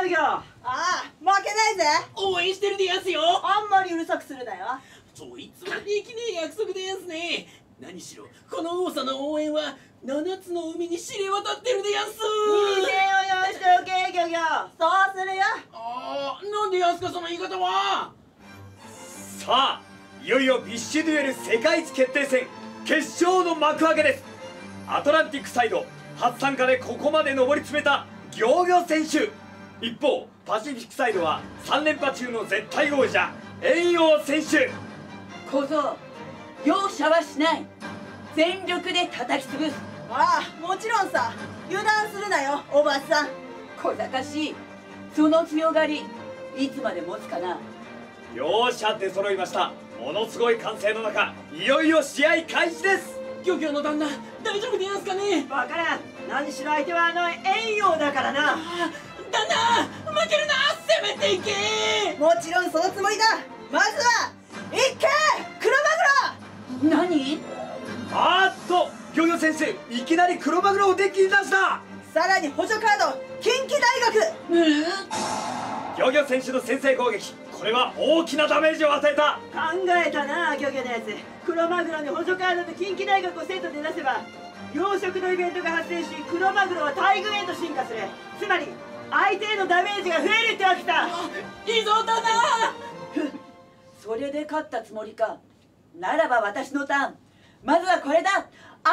漁業。 ああ、負けないぜ。 応援してるでやすよ。 あんまりうるさくするなよ。 そいつはできねえ約束でやすね。何しろこの王さの応援は7つの海に知れ渡ってるでやす。 店を用意しておけ漁業。 そうするよ。 ああ、なんでやすかその言い方は。 さあ、いよいよビッシュデュエル世界一決定戦決勝の幕開けです。アトランティックサイド初参加でここまで上り詰めたギョギョ選手。一方パシフィックサイドは3連覇中の絶対王者遠洋選手。 小僧、容赦はしない。全力で叩き潰す。 ああ、もちろんさ。油断するなよ、おばさん。 小賢しい。その強がりいつまで持つかな。 両者出揃いました。ものすごい歓声の中、いよいよ試合開始です。 漁業の旦那大丈夫でやんすかね。 わからん。何しろ相手は遠洋だからな。 旦那負けるな。攻めていけ。 もちろんそのつもりだ。まずはいけクロマグロ。 何。 あーっとギョギョ選手いきなりクロマグロをデッキに出した。 さらに補助カード近畿大学。 ギョギョ選手の先制攻撃、これは大きなダメージを与えた。 考えたな漁業のやつ。クロマグロに補助カードと近畿大学をセットで出せば養殖のイベントが発生し、クロマグロは大群へと進化する。つまり相手へのダメージが増えるってわけさ。 いいぞ旦那。 それで勝ったつもりか。ならば私のターン。まずはこれだ。青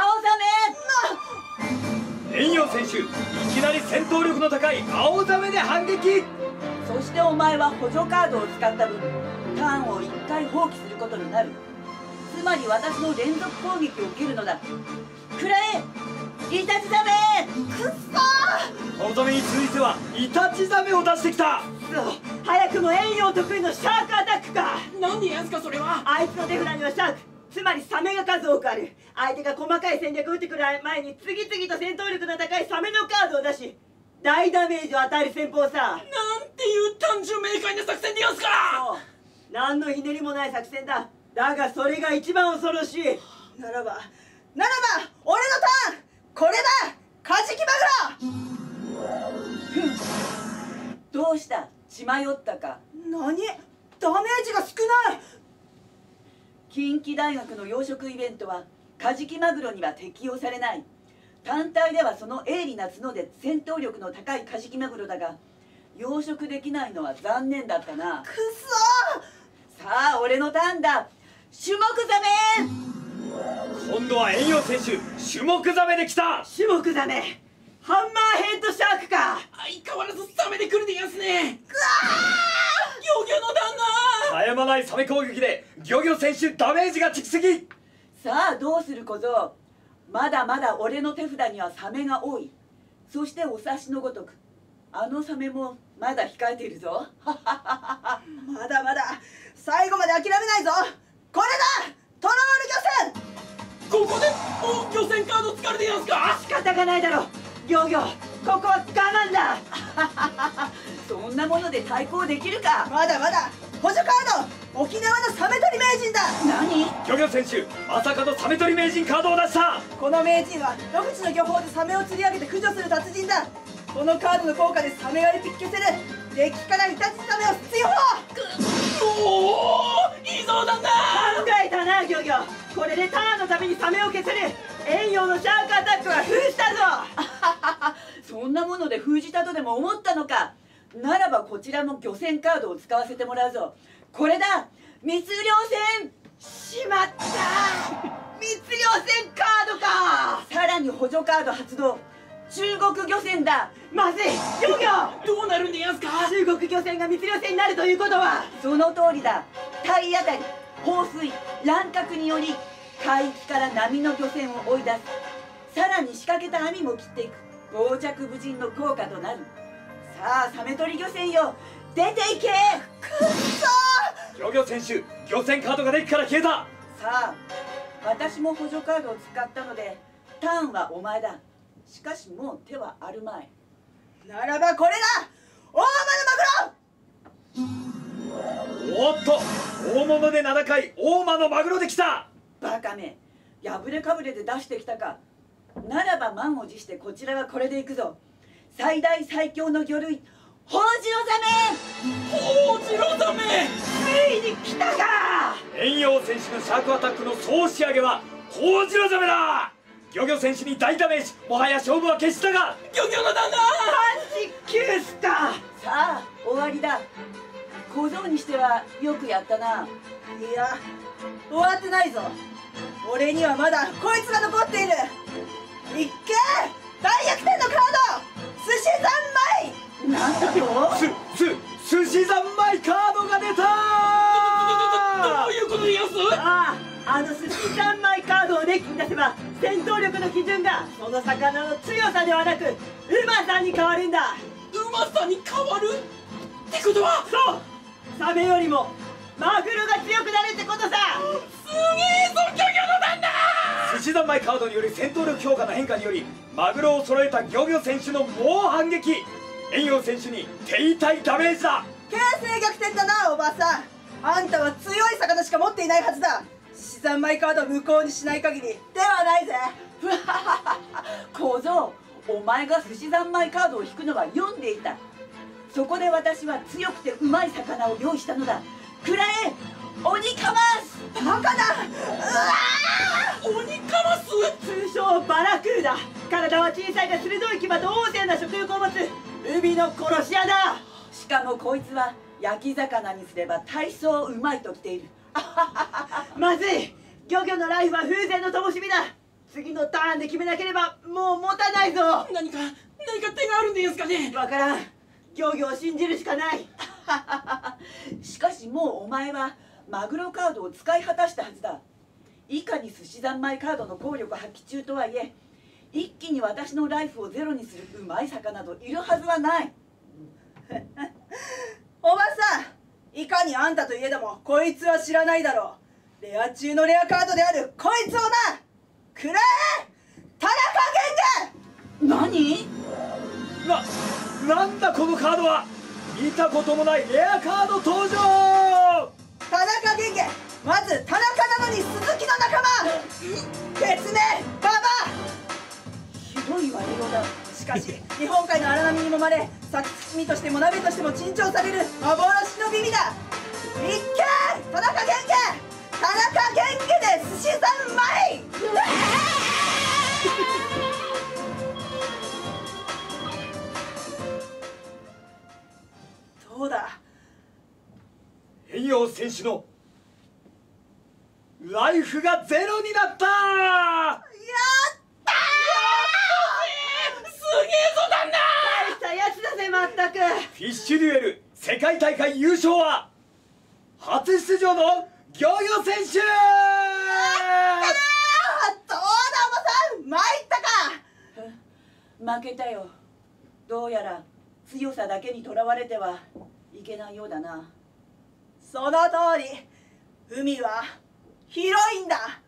ザメ。 遠洋選手いきなり戦闘力の高い青ザメで反撃。 そしてお前は補助カードを使った分ターンを1回放棄することになる。つまり私の連続攻撃を受けるのだ。くらえイタチザメ。 くっそ青ザメに続いてはイタチザメを出してきた。 そう早くも遠洋得意のシャークアタックか。 なんでやんすかそれは。 あいつの手札にはシャーク、つまりサメが数多くある。相手が細かい戦略を打ってくる前に次々と戦闘力の高いサメのカードを出し大ダメージを与える戦法さ。 なんていう単純明快な作戦でやんすか。 そう何のひねりもない作戦だ。だがそれが一番恐ろしい。 ならば俺のターンこれだ。カジキマグロ。 どうした血迷ったか。 何ダメージが少ない。 近畿大学の養殖イベントはカジキマグロには適用されない。単体ではその鋭利な角で戦闘力の高いカジキマグロだが養殖できないのは残念だったな。 くそさあ俺のターンだ。種目ザメ。 今度は遠洋選手種目ザメできた。 種目ザメハンマーヘッドシャークか。 相変わらずサメで来るでやんすね。漁業の旦那。 絶え間ないサメ攻撃でギョギョ選手ダメージが蓄積。 さあどうする小僧。まだまだ俺の手札にはサメが多い。そしてお察しのごとくあのサメもまだ控えているぞ。 まだまだ最後まで諦めないぞ。これだトロール漁船。 ここで漁船カード使うでやんすか。 仕方がないだろ漁業。ここは我慢だ。 そんなもので対抗できるか。 まだまだ補助カード沖縄のサメ取り名人だ。 何。 ギョギョ選手まさかのサメ取り名人カードを出した。 この名人は独自の漁法でサメを釣り上げて駆除する達人だ。このカードの効果でサメ割りピッケセルデッキからイタチザメを追放。 おおいいぞ旦那。 考えたな漁業。これでターンのためにサメを消せる。遠洋のシャークアタックは封じたぞ。 そんなもので封じたとでも思ったのか。ならばこちらも漁船カードを使わせてもらうぞ。これだ密漁船。 しまった密漁船カードか。 さらに補助カード発動。中国漁船だ。 まずい漁業。 どうなるんでやんすか。 中国漁船が密漁船になるということは。 その通りだ。体当たり放水乱獲により海域から波の漁船を追い出す。さらに仕掛けた網も切っていく。傍着無人の効果となる。さあサメ取り漁船よ出ていけ。 くっそギョギョ選手漁船カードがデッキから消えた。 さあ私も補助カードを使ったのでターンはお前だ。しかしもう手はあるまい。 ならばこれだ大間のマグロ。 おっと大物で7回大間のマグロできた。 バカめ破れかぶれで出してきたか。ならば満を持してこちらはこれでいくぞ。最大最強の魚類ホウジロホウジロザメ。 ついに来たか。 遠洋選手のシャークアタックの総仕上げはホウジロザメだ。漁業選手に大ダメージ、もはや勝負は決したが。 漁業の旦那。 マジキュースか。 さあ終わりだ。小僧にしてはよくやったな。 いや終わってないぞ。俺にはまだこいつが残っている。いっけ大逆転のカード寿司三昧。 なんだと。 寿司三昧カードが出た。 どういうことでやす？ あの寿司三昧カードをデッキに出せば戦闘力の基準がその魚の強さではなくうまさに変わるんだ。 うまさに変わるってことは。 そう、サメよりもマグロが強くなるってことさ。 すげえぞ漁業の旦那。 寿司三昧カードによる戦闘力強化の変化によりマグロを揃えた漁業選手の猛反撃。遠洋選手に手痛いダメージだ。 形勢逆転だなおばさん。あんたは強い魚しか持っていないはずだ。資産枚カードを無効にしない限りではないぜ。 小僧、お前が寿司三昧カードを引くのは読んでいた。そこで私は強くてうまい魚を用意したのだ。くらえ鬼カマス。 バカだ。 鬼カマス。 通称バラクーダ。体は小さいが鋭い牙と旺盛な食欲を持つ海の殺し屋だ。 しかもこいつは焼き魚にすれば大層うまいときている。 まずい。漁業のライフは風前の灯火だ。次のターンで決めなければもう持たないぞ。 何か手があるんですかね。 わからん。漁業を信じるしかない。 しかしもうお前はマグロカードを使い果たしたはずだ。いかに寿司三昧カードの効力発揮中とはいえ一気に私のライフをゼロにするうまい魚などいるはずはない。 おばさん、いかにあんたといえどもこいつは知らないだろう。レア中のレアカードであるこいつをな。くらえ田中源何？ なんだこのカードは。見たこともないレアカード登場。 田中源まず田中なのに鈴木の仲間。別名ババひどい割りようだ。 しかし日本海の荒波に揉まれ先包みとしても鍋としても珍重される幻の美味だ。いっけ田中源田中源で寿司三昧。どうだ。 遠洋選手のライフがゼロになった。 すげえぞ旦那。 大したやつだぜまったく。 フィッシュデュエル世界大会優勝は初出場の漁業選手。 どうだおばさん参ったか。 負けたよ。どうやら強さだけにとらわれてはいけないようだな。 その通り。海は広いんだ。